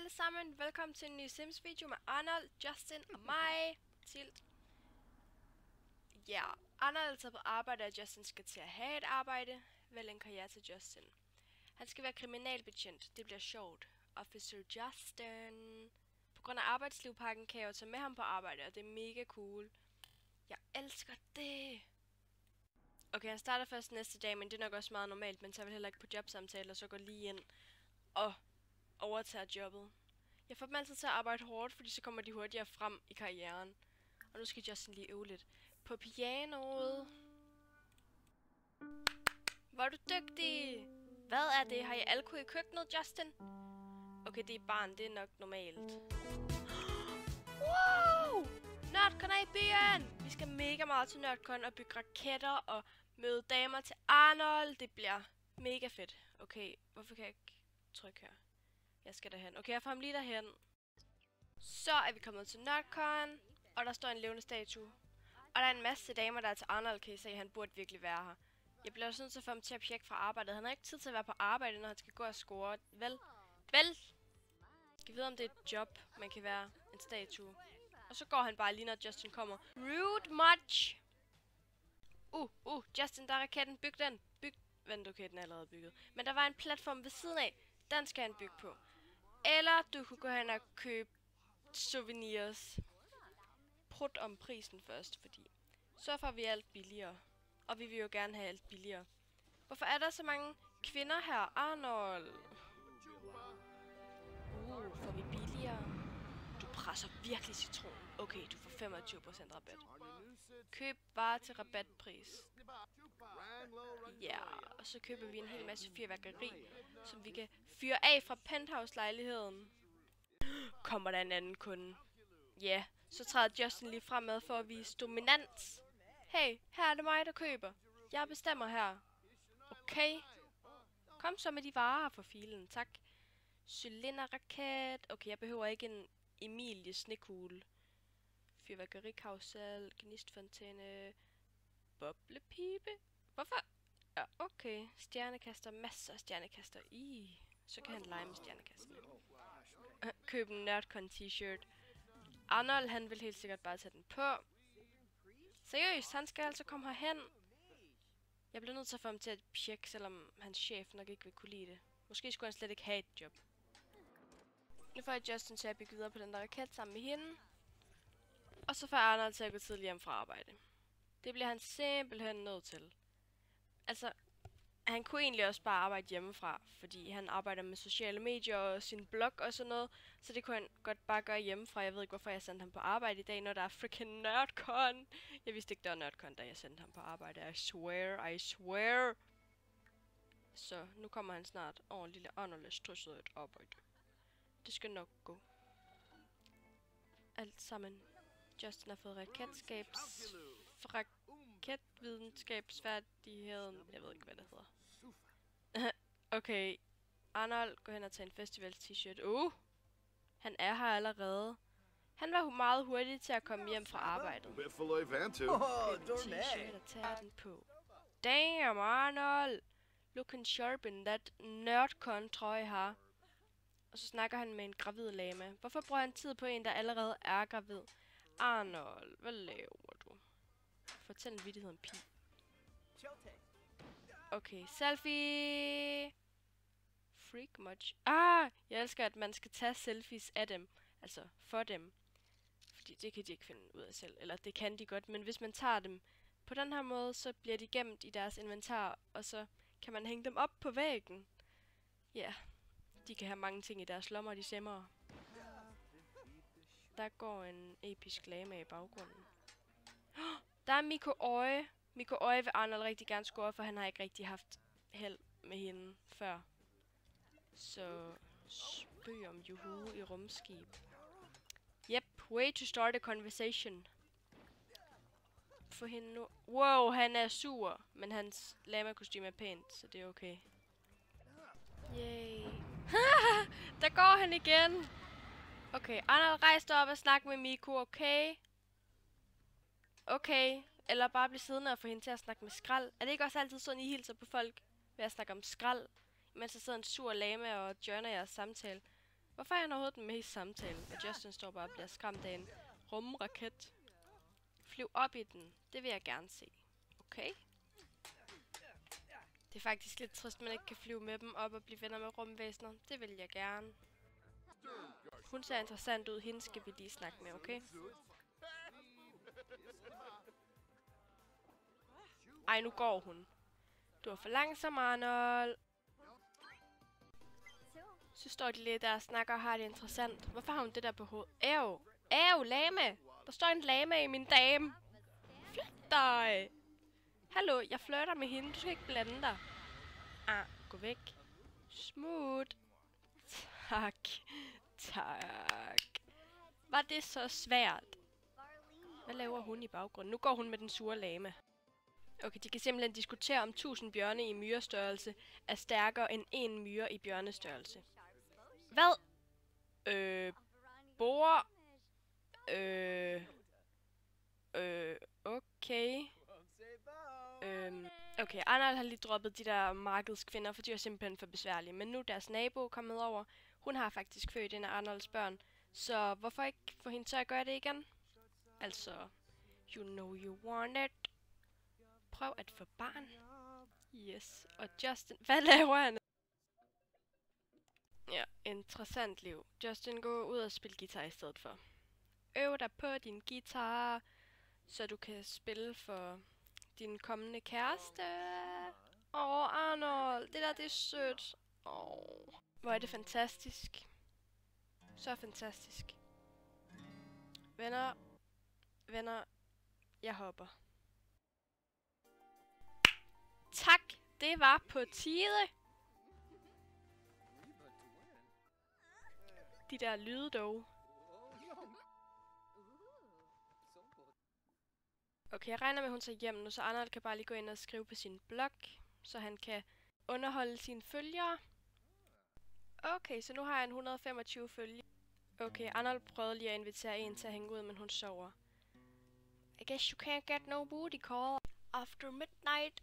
alle sammen, velkommen til en ny Sims video med Arnold, Justin og mig, Tilt. Ja, Arnold er taget på arbejde, og Justin skal til at have et arbejde. Vælg en karriere til Justin. Han skal være kriminalbetjent, det bliver sjovt. Officer Justin. På grund af arbejdslivpakken kan jeg jo tage med ham på arbejde, og det er mega cool. Jeg elsker det. Okay, han starter først næste dag, men det er nok også meget normalt, men tager vel heller ikke på jobsamtale, og så går lige ind og overtager jobbet. Jeg får dem altid til at arbejde hårdt, fordi så kommer de hurtigere frem i karrieren. Og nu skal Justin lige øve lidt på pianoet. Hvor er du dygtig! Hvad er det? Har I alkohol i køkkenet, Justin? Okay, det er barn, det er nok normalt. Wow! Nerdcon er i byen! Vi skal mega meget til Nerdcon og bygge raketter og møde damer til Arnold. Det bliver mega fedt. Okay, hvorfor kan jeg ikke trykke her? Jeg skal derhen. Okay, jeg får ham lige derhen. Så er vi kommet til Nerdcon, og der står en levende statue. Og der er en masse damer, der er til Arnold, kan I se. Han burde virkelig være her. Jeg bliver også nødt til at få ham til at pjekke fra arbejdet. Han har ikke tid til at være på arbejde, når han skal gå og score. Vel? Skal vi vide, om det er et job, man kan være en statue. Og så går han bare lige, når Justin kommer. Rude much! Justin, der er raketten. Byg den. Vent, okay, den er allerede bygget. Men der var en platform ved siden af. Den skal han bygge på. Eller du kunne gå hen og købe souvenirs. Prut om prisen først, fordi så får vi alt billigere. Og vi vil jo gerne have alt billigere. Hvorfor er der så mange kvinder her? Arnold! Får vi billigere? Du presser virkelig citron. Okay, du får 25% rabat. Køb varer til rabatpris. Ja, og så køber vi en hel masse fyrværkeri, som vi kan fyre af fra penthouse-lejligheden. Kommer der en anden kunde? Ja, så træder Justin lige fremad for at vise dominans. Hey, her er det mig, der køber. Jeg bestemmer her. Okay. Kom så med de varer for filen, tak. Cylinderraket. Okay, jeg behøver ikke en Emilie snekugle. Fyrværkerikausel, gnistfontæne, boblepibe. Hvorfor? Ja, okay. Stjernekaster, masser af stjernekaster. Så kan han lege med stjernekasterne. Køb en Nerdcon t-shirt. Arnold, han vil helt sikkert bare tage den på. Seriøst, han skal altså komme herhen. Jeg bliver nødt til at få ham til at pjekke, selvom hans chef nok ikke vil kunne lide det. Måske skulle han slet ikke have et job. Nu får jeg Justin til at bygge videre på den der raket sammen med hende. Og så får Arnold til at gå tidligere hjem fra arbejde. Det bliver han simpelthen nødt til. Altså, han kunne egentlig også bare arbejde hjemmefra, fordi han arbejder med sociale medier og sin blog og sådan noget. Så det kunne han godt bare gøre hjemmefra. Jeg ved ikke, hvorfor jeg sendte ham på arbejde i dag, når der er freaking Nerdcon. Jeg vidste ikke, der var Nerdcon, da jeg sendte ham på arbejde. I swear. Så nu kommer han snart. Lille Arnold er stresset et arbejde. Det skal nok gå. Alt sammen. Justin har fået raketvidenskabsfærdigheden. Jeg ved ikke, hvad det hedder. Okay. Arnold, gå hen og tage en festivals t-shirt. Han er her allerede. Han var meget hurtig til at komme hjem fra arbejdet. T-shirt og tage den på. Damn, Arnold! Looking sharp in that Nerdcon trøje her. Og så snakker han med en gravid lama. Hvorfor bruger han tid på en, der allerede er gravid? Arnold, hvad laver du? Fortæl en vittighed om Pi. Okay, selfie! Freak much. Jeg elsker, at man skal tage selfies af dem. Altså, for dem. Fordi det kan de ikke finde ud af selv. Eller det kan de godt, men hvis man tager dem på den her måde, så bliver de gemt i deres inventar. Og så kan man hænge dem op på væggen. Ja, de kan have mange ting i deres lommer, de semmer. Der går en episk lama i baggrunden. Der er Miko Øje. Miko Øje vil Arnold rigtig gerne score, for han har ikke rigtig haft held med hende før. Så spøg om Juhu i rumskib. Yep, way to start a conversation. For hende nu. Wow, han er sur, men hans lama-kostyme er pænt, så det er okay. Yay. Der går han igen. Okay, Arnold, rejs dig op og snak med Miko, okay? Okay, eller bare blive siddende og få hende til at snakke med skrald. Er det ikke også altid sådan, I hilser på folk ved at snakke om skrald? Mens der sidder en sur lama og joiner jeres samtale. Hvorfor er han overhovedet med i samtalen? Og Justin står bare og bliver skræmt af en rumraket. Flyv op i den. Det vil jeg gerne se. Okay? Det er faktisk lidt trist, at man ikke kan flyve med dem op og blive venner med rumvæsener. Det vil jeg gerne. Hun ser interessant ud. Hende skal vi lige snakke med, okay? Ej, nu går hun. Du er for langsom, Arnold. Så står de lidt der og snakker og har det interessant. Hvorfor har hun det der på hovedet? Æv, lame. Der står en lame i min dame. Flyt dig. Hallo, jeg flirter med hende. Du skal ikke blande dig. Gå væk. Smut. Tak. Var det så svært? Hvad laver hun i baggrunden? Nu går hun med den sure lame. Okay, de kan simpelthen diskutere om 1000 bjørne i myrestørrelse er stærkere end en myre i bjørnestørrelse. Hvad? Bor? Okay. Okay, Arnold har lige droppet de der markedskvinder, for de er simpelthen for besværlige. Men nu er deres nabo kommet over. Hun har faktisk født en af Arnolds børn. Så hvorfor ikke få hende til at gøre det igen? Altså, you know you want it. Prøv at få barn. Yes. Og Justin, hvad laver han? Ja, interessant liv. Justin, gå ud og spille guitar i stedet for. Øv dig på din guitar, så du kan spille for din kommende kæreste. Arnold, det der, det er sødt. Hvor er det fantastisk. Så fantastisk. Venner, jeg hopper. Tak, det var på tide. De der lyde dog. Okay, jeg regner med, at hun tager hjem nu, så Arnold kan bare lige gå ind og skrive på sin blog, så han kan underholde sine følgere. Okay, så nu har jeg en 125 følgere. Okay, Arnold prøvede lige at invitere en til at hænge ud, men hun sover. I guess you can't get no booty call after midnight.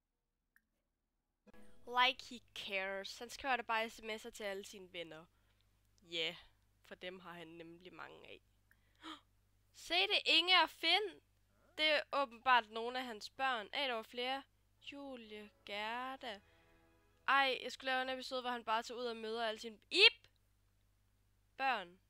Like he cares. Han skriver da bare sms'er til alle sine venner. Yeah, for dem har han nemlig mange af. Se det, Inge og Finn! Det er åbenbart nogle af hans børn. Der var flere. Julie, Gerda. Ej, jeg skulle lave en episode, hvor han bare tager ud og møder alle sine... børn.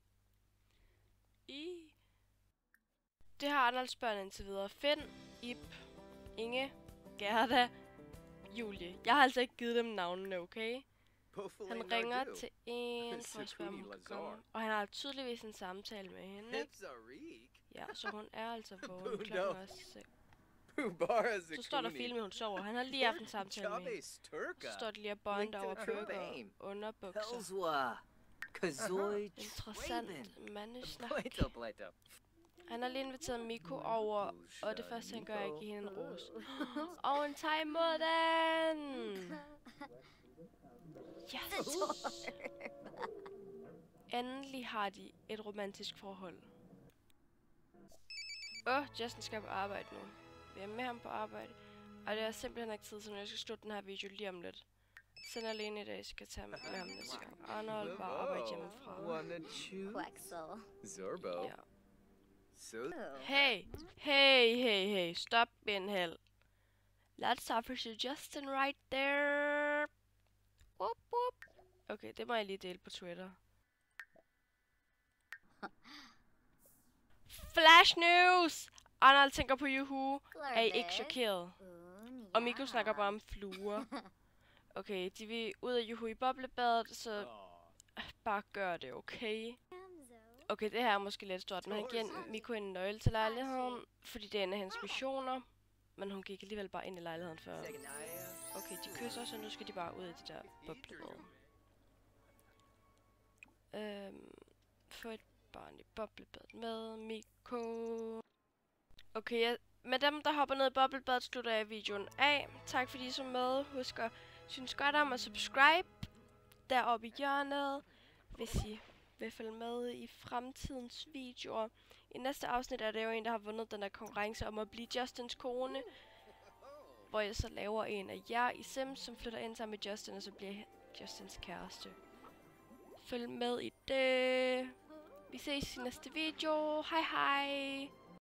Det har Arnolds børn indtil videre. Finn, Inge, Gerda, Julie. Jeg har altså ikke givet dem navnene, okay? Han ringer til en for at spørge, om hun kan komme. Og han har tydeligvis en samtale med hende, ikke? Ja, så hun er altså vågen. Klokken er 6. Så står der filmet, hun sover. Han har lige haft en samtale med hende. Så står det lige og bonder over burger og underbukser. Interessant mandesnak. Han har lige inviteret Miko over, og det første han gør er at give hende en ros. Og hun tager imod den! Yes! Endelig har de et romantisk forhold. Justin skal på arbejde nu. Vi er med ham på arbejde. Og det er simpelthen ikke tid, så jeg skal slutte den her video lige om lidt. Send alene i dag, skal tage med ham næste gang. Arnold bare arbejde hjemmefra. Ja. Hey, stop in hell. That's Officer Justin right there. Whoop, whoop. Okay, det må jeg lige dele på Twitter. Flash news! Arnold tænker på Juhu. Er I ikke chokeret? Og Miko snakker bare om fluer. Okay, de vil ud af Juhu i boblebadet, så bare gør det, okay? Okay, det her er måske lidt stort, men han giver Miko en nøgle til lejligheden, fordi det er en af hendes missioner. Men hun gik alligevel bare ind i lejligheden før. Okay, de kysser, så nu skal de bare ud af det der boblebad. Få et barn i boblebadet med Miko. Okay, med dem, der hopper ned i boblebadet, slutter jeg videoen af. Tak fordi I så med. Husk at synes godt om at subscribe deroppe i hjørnet, hvis I vil følge med i fremtidens videoer. I næste afsnit er det jo en, der har vundet den der konkurrence om at blive Justins kone. Hvor jeg så laver en af jer i Sims, som flytter ind sammen med Justin, og så bliver Justins kæreste. følg med i det. Vi ses i næste video. Hej hej!